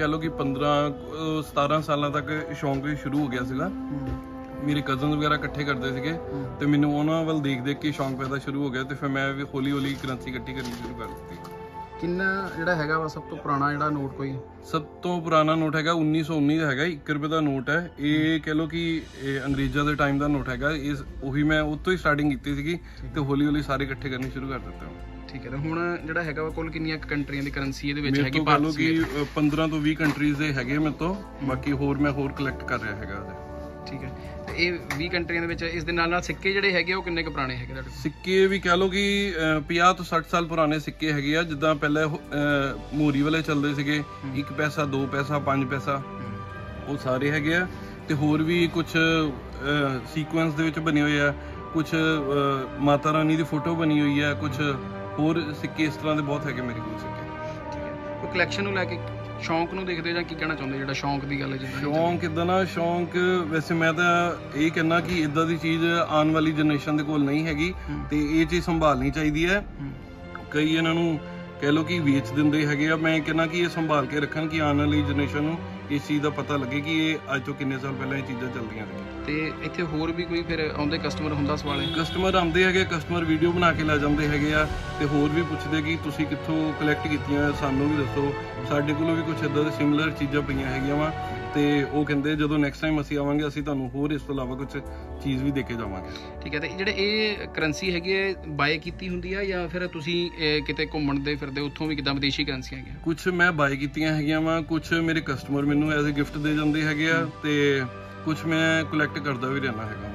कह लो कि 15-17 साल तक शौक शुरू हो गया सीगा। मेरे कज़न वगैरह इकट्ठे करते थे तो मैंने उन्होंने वाल देख के शौक पैदा शुरू हो गया तो फिर मैं भी हौली हौली करंसी इकट्ठी करनी शुरू कर दी। किन्ना जिहड़ा हैगा वा सब तो पुराना जिहड़ा नोट कोई? सब तो पुराना नोट हैगा 1919 ਦਾ ਹੈਗਾ, 1 ਰੁਪਏ ਦਾ ਨੋਟ ਹੈ ਇਹ। ਕਹ ਲਓ ਕਿ ਅੰਗਰੇਜ਼ਾਂ ਦੇ ਟਾਈਮ ਦਾ ਨੋਟ ਹੈਗਾ। ਇਸ ਉਹੀ ਮੈਂ ਉੱਥੋਂ ਹੀ ਸਟਾਰਟਿੰਗ ਕੀਤੀ ਸੀਗੀ ਤੇ ਹੌਲੀ ਹੌਲੀ ਸਾਰੇ ਇਕੱਠੇ ਕਰਨੇ ਸ਼ੁਰੂ ਕਰ ਦਿੱਤੇ। ਠੀਕ ਹੈ, ਤੇ ਹੁਣ ਜਿਹੜਾ ਹੈਗਾ ਵਾ ਕੋਲ ਕਿੰਨੀਆਂ ਕੰਟਰੀਆਂ ਦੀ ਕਰੰਸੀ ਇਹਦੇ ਵਿੱਚ ਹੈਗੀ? ਕਹ ਲਓ ਕਿ 15 ਤੋਂ 20 ਕੰਟਰੀਜ਼ ਦੇ ਹੈਗੇ ਮੇਰੇ ਤੋਂ, ਬਾਕੀ ਹੋਰ ਮੈਂ ਹੋਰ ਕਲੈਕਟ ਕਰ ਰਿਹਾ ਹੈਗਾ। ਠੀਕ ਹੈ, ਤੇ ਇਹ 20 ਕੰਟਰੀਆਂ ਦੇ ਵਿੱਚ ਇਸ ਦੇ ਨਾਲ ਸਿੱਕੇ ਜਿਹੜੇ ਹੈਗੇ ਉਹ ਕਿੰਨੇ ਕੁ ਪੁਰਾਣੇ ਹੈਗੇ ਤੁਹਾਡੇ? ਸਿੱਕੇ ਵੀ ਕਹ ਲਓ ਕਿ 50 ਤੋਂ 60 ਸਾਲ ਪੁਰਾਣੇ ਸਿੱਕੇ ਹੈਗੇ ਆ। ਜਿੱਦਾਂ ਪਹਿਲੇ ਮੋਰੀ ਵਾਲੇ ਚੱਲਦੇ ਸੀਗੇ, 1 ਪੈਸਾ 2 ਪੈਸਾ 5 ਪੈਸਾ, ਉਹ ਸਾਰੇ ਹੈਗੇ ਆ। ਤੇ ਹੋਰ ਵੀ ਕੁਝ ਸੀਕੁਐਂਸ ਦੇ ਵਿੱਚ ਬਣੇ ਹੋਏ ਆ, ਕੁਝ ਮਾਤਾ ਰਾਣੀ ਦੀ ਫੋਟੋ ਬਣੀ ਹੋਈ ਹੈ, ਕੁਝ ਹੋਰ ਸਿੱਕੇ ਇਸ ਤਰ੍ਹਾਂ ਦੇ ਬਹੁਤ ਹੈਗੇ ਮੇਰੇ ਕੋਲ ਸਿੱਕੇ। ਠੀਕ ਹੈ, ਕੋਈ ਕਲੈਕਸ਼ਨ ਨੂੰ ਲੈ ਕੇ ਸ਼ੌਂਕ ਨੂੰ ਦੇਖਦੇ ਜਾਂ ਕੀ ਕਹਿਣਾ ਚਾਹੁੰਦੇ? ਜਿਹੜਾ ਸ਼ੌਂਕ ਦੀ ਗੱਲ ਹੈ, ਜਿੱਦਾਂ ਸ਼ੌਂਕ ਇੱਦਾਂ ਨਾ ਸ਼ੌਂਕ ਵੈਸੇ ਮੈਂ ਤਾਂ ਇਹ ਕਹਿੰਦਾ ਕਿ ਇੱਦਾਂ ਦੀ ਚੀਜ਼ ਆਉਣ ਵਾਲੀ ਜਨਰੇਸ਼ਨ ਦੇ ਕੋਲ ਨਹੀਂ ਹੈਗੀ ਤੇ ਇਹ ਚੀਜ਼ ਸੰਭਾਲਣੀ ਚਾਹੀਦੀ ਹੈ। ਕਈ ਇਹਨਾਂ ਨੂੰ ਕਹਿ ਲਓ ਕਿ ਵੇਚ ਦਿੰਦੇ ਹੈਗੇ ਆ, ਮੈਂ ਕਹਿੰਦਾ ਕਿ ਇਹ ਸੰਭਾਲ ਕੇ ਰੱਖਣ ਕਿ ਆਉਣ ਵਾਲੀ ਜਨਰੇਸ਼ਨ ਨੂੰ ਇਸ ਚੀਜ਼ ਦਾ ਪਤਾ ਲੱਗੇ ਕਿ ਇਹ ਅੱਜ ਤੋਂ ਕਿੰਨੇ ਸਾਲ ਪਹਿਲਾਂ ਇਹ ਚੀਜ਼ਾਂ ਚੱਲਦੀਆਂ ਸੀ। ਤੇ ਇੱਥੇ ਹੋਰ ਵੀ ਕੋਈ ਫਿਰ ਆਉਂਦੇ ਕਸਟਮਰ ਹੁੰਦਾ? ਸਵਾਲ ਕਸਟਮਰ ਆਉਂਦੇ ਹੈਗੇ, ਕਸਟਮਰ ਵੀਡੀਓ ਬਣਾ ਕੇ ਲੈ ਜਾਂਦੇ ਹੈਗੇ ਆ ਤੇ ਹੋਰ ਵੀ ਪੁੱਛਦੇ ਕਿ ਤੁਸੀਂ ਕਿੱਥੋਂ ਕਲੈਕਟ ਕੀਤੀਆਂ, ਸਾਨੂੰ ਵੀ ਦੱਸੋ। ਸਾਡੇ ਕੋਲੋਂ ਵੀ ਕੁਝ ਇੱਦਾਂ ਦੇ ਸਿਮਿਲਰ ਚੀਜ਼ਾਂ ਪਈਆਂ ਹੈਗੀਆਂ ਵਾ ਤੇ ਉਹ ਕਹਿੰਦੇ ਜਦੋਂ ਨੈਕਸਟ ਟਾਈਮ ਅਸੀਂ ਆਵਾਂਗੇ ਅਸੀਂ ਤੁਹਾਨੂੰ ਹੋਰ ਇਸ ਤੋਂ ਇਲਾਵਾ ਕੁਝ ਚੀਜ਼ ਵੀ ਦੇ ਕੇ ਜਾਵਾਂਗੇ। ਠੀਕ ਹੈ, ਤੇ ਜਿਹੜੇ ਇਹ ਕਰੰਸੀ ਹੈਗੀ ਹੈ ਬਾਏ ਕੀਤੀ ਹੁੰਦੀ ਆ ਜਾਂ ਫਿਰ ਤੁਸੀਂ ਕਿਤੇ ਘੁੰਮਣ ਦੇ ਫਿਰਦੇ ਉੱਥੋਂ ਵੀ ਕਿੱਦਾਂ ਵਿਦੇਸ਼ੀ ਕਰੰਸੀਆਂ ਹੈਗੀਆਂ? ਕੁਝ ਮੈਂ ਬਾਏ ਕੀਤੀਆਂ ਹੈਗੀਆਂ ਵਾ, ਕੁਝ ਮੇਰੇ ਕਸਟਮਰ ਮੈਨੂੰ ਐਜ਼ ਅ ਗਿਫਟ ਦੇ ਜਾਂਦੇ ਹੈਗੇ ਆ ਤੇ ਕੁਝ ਮੈਂ ਕਲੈਕਟ ਕਰਦਾ ਵੀ ਰਹਿਣਾ ਹੈਗਾ।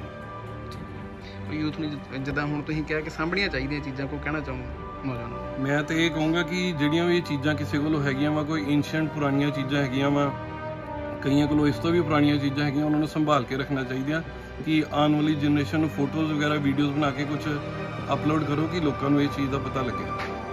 ਯੂਥ ਨੂੰ ਜਿੱਦਾਂ ਹੁਣ ਤੁਸੀਂ ਕਿਹਾ ਕਿ ਸਾਂਭਣੀਆਂ ਚਾਹੀਦੀਆਂ ਚੀਜ਼ਾਂ, ਕੋਈ ਕਹਿਣਾ ਚਾਹੂੰਗਾ ਨੌਜਵਾਨ? ਮੈਂ ਤਾਂ ਇਹ ਕਹੂੰਗਾ ਕਿ ਜਿਹੜੀਆਂ ਵੀ ਚੀਜ਼ਾਂ ਕਿਸੇ ਕੋਲੋਂ ਹੈਗੀਆਂ ਵਾ, ਕੋਈ ਏਂਸ਼ੀਅੰਟ ਪੁਰਾਣੀਆਂ ਚੀਜ਼ਾਂ ਹੈਗੀਆਂ ਵਾ, ਕਈਆਂ ਕੋਲੋਂ ਇਸ ਤੋਂ ਵੀ ਪੁਰਾਣੀਆਂ ਚੀਜ਼ਾਂ ਹੈਗੀਆਂ, ਉਹਨਾਂ ਨੂੰ ਸੰਭਾਲ ਕੇ ਰੱਖਣਾ ਚਾਹੀਦੀਆਂ ਕਿ ਆਉਣ ਵਾਲੀ ਜਨਰੇਸ਼ਨ ਨੂੰ ਫੋਟੋਜ਼ ਵਗੈਰਾ ਵੀਡੀਓਜ਼ ਬਣਾ ਕੇ ਕੁਝ ਅਪਲੋਡ ਕਰੋ ਕਿ ਲੋਕਾਂ ਨੂੰ ਇਹ ਚੀਜ਼ ਦਾ ਪਤਾ ਲੱਗੇ।